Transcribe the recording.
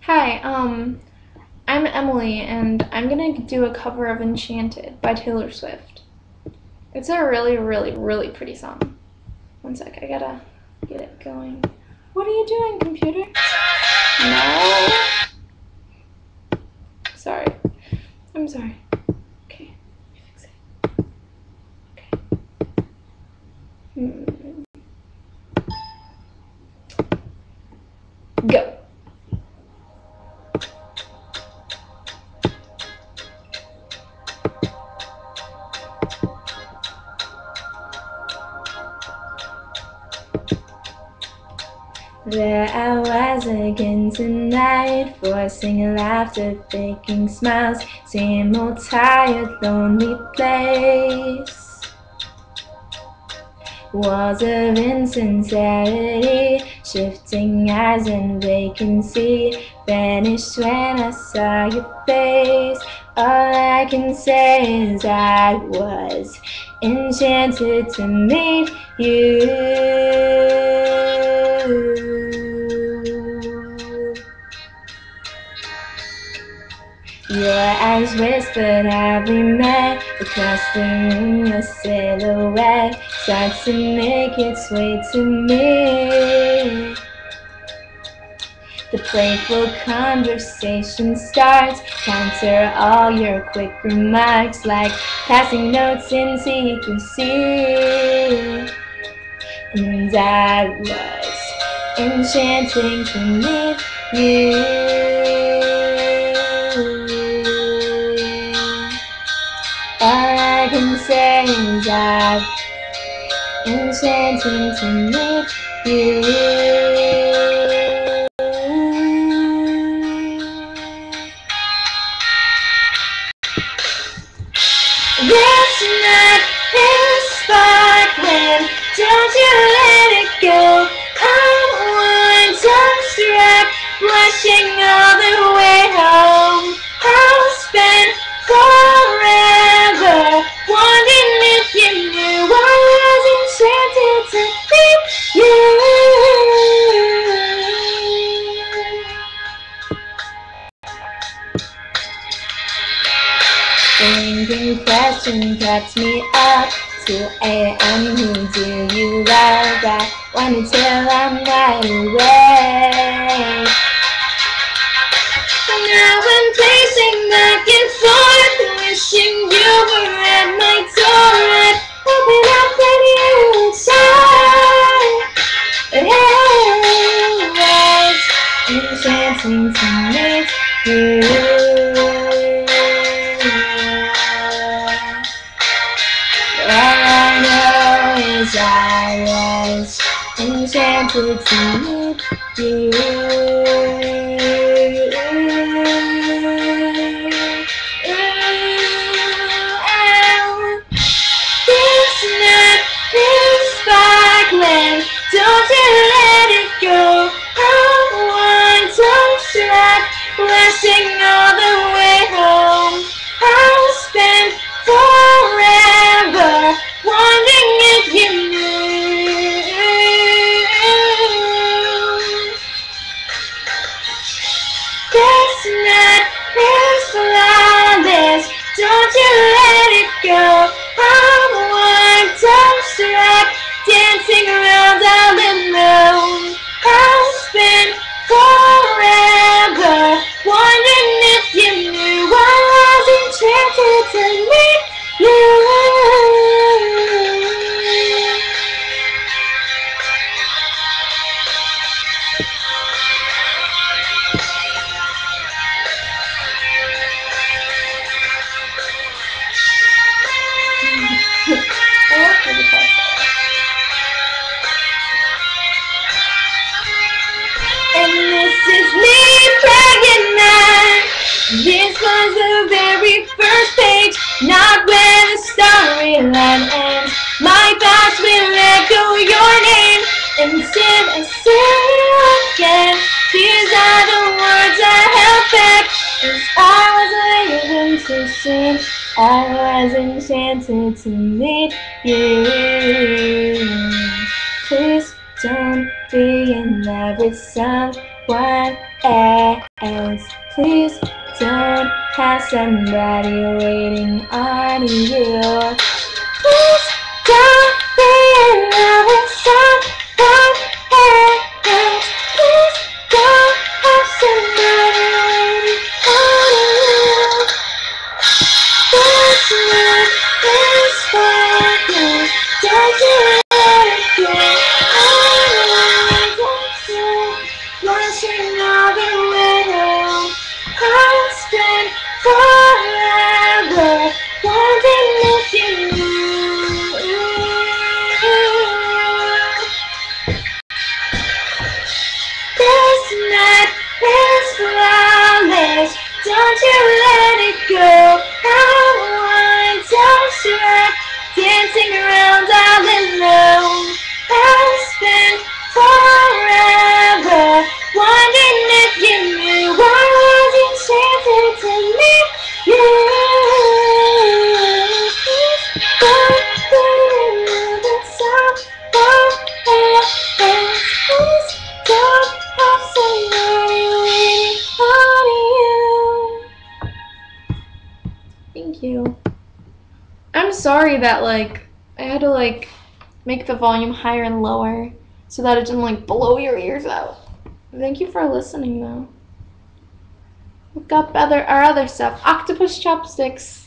Hi, I'm Emily, and I'm gonna do a cover of Enchanted by Taylor Swift. It's a really, really, really pretty song. One sec, I gotta get it going. What are you doing, computer? No. Sorry. I'm sorry. Okay, fix it. Okay. Go. There I was again tonight, forcing laughter, faking smiles, same old tired, lonely place. Walls of insincerity, shifting eyes and vacancy, vanished when I saw your face. All I can say is I was enchanted to meet you. Your eyes whispered how we met. Across the room your silhouette starts to make its way to me. The playful conversation starts. Counter all your quick remarks like passing notes in secrecy. And I was enchanting to meet you. All I can say is I'm enchanting to meet you. This night is sparkling, don't you let it go. I'm wonderstruck, blushing all the way home. I'll spend forever wondering if you knew I was enchanted to meet you. The lingering question kept me up 2 a.m. Who do you love? I wanna till I'm wide awake. Now I'm pacing back and forth, wishing you were at my door. I'd open up when you inside. But hey, was enchanting to meet you. All I know is I was enchanted to meet you. This night is sparkling, don't you let it go. I'm wonderstruck, blushing all the way home. I'll spend forever wondering if you knew. This night is flawless, don't you let it go. I'm wonderstruck, dancing around all alone. I'll spend forever wondering if you knew I was enchanted to meet you. And this is me bragging now. This was the very first page, not where the storyline ends. My thoughts will echo your name until I say it again. These are the words I held back as I was waiting to sing. I was enchanted to meet you. Please don't be in love with someone else. Please don't have somebody waiting on you. Please don't be in love with someone else. Please don't have somebody waiting on you. This love is for you. Don't you let it go. Watching all the weather, I'll spend forever wondering if you knew. This night is flawless, don't you let it go. I want to try dancing around all alone. I'll spend forever wondering if you knew I was enchanted to meet you. Please don't believe in someone else. Please don't have somebody waiting on you. Thank you. I'm sorry that I had to make the volume higher and lower so that it didn't blow your ears out. Thank you for listening though. We've got our other stuff. Octopus chopsticks.